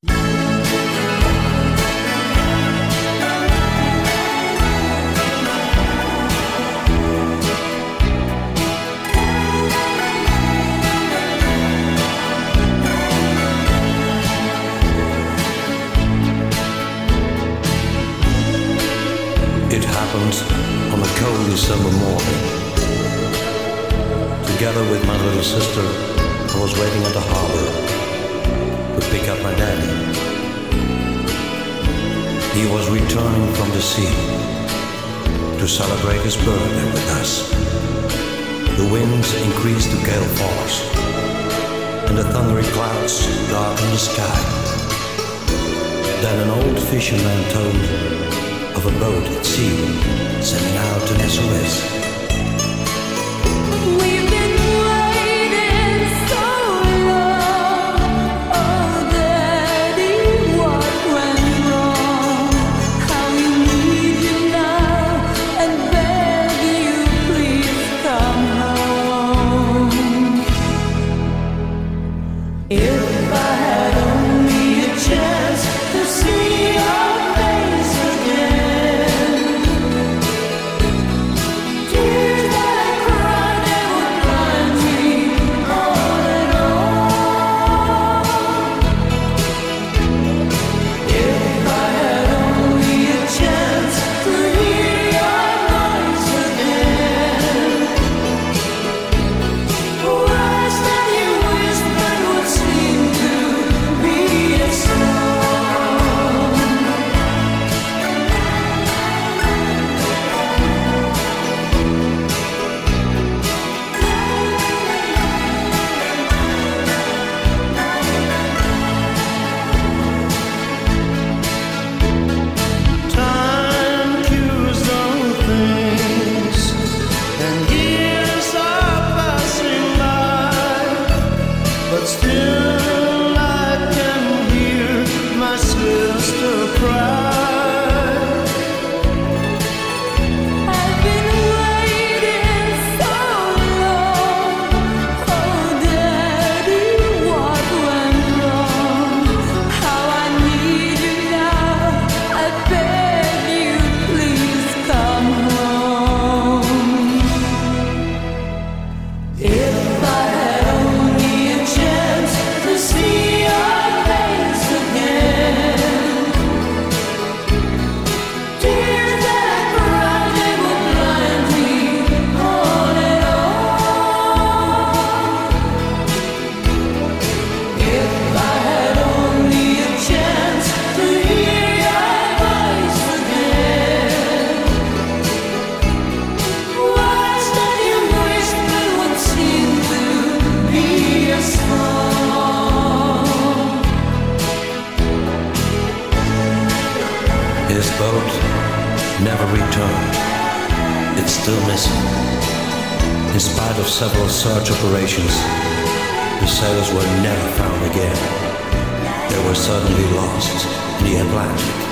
It happened on a cold December morning. Together with my little sister, I was waiting at the harbor to pick up my daddy. He was returning from the sea to celebrate his birthday with us. The winds increased to gale force, and the thundery clouds darkened the sky. Then an old fisherman told of a boat at sea setting out an SOS. We've been waiting so long. Oh, Daddy, what went wrong? How we need you now, and beg you, please come home. If I had only a chance to see your face again, tears that I cried, they would blind me on and on. If I had only a chance to hear your voice again, words that you whispered would seem to be a song. Time cures all things, and years are passing by, but still I can hear my sister cry. I've been waiting so long. Oh, Daddy, what went wrong? How I need you now. I beg you, please come home. If I had only a chance to see your face again, tears that I cried, they would blind me on and on. If I had only a chance to hear your voice again, words that you whispered would seem to be a song. His boat never returned. It's still missing. In spite of several search operations, the sailors were never found again. They were suddenly lost in the Atlantic.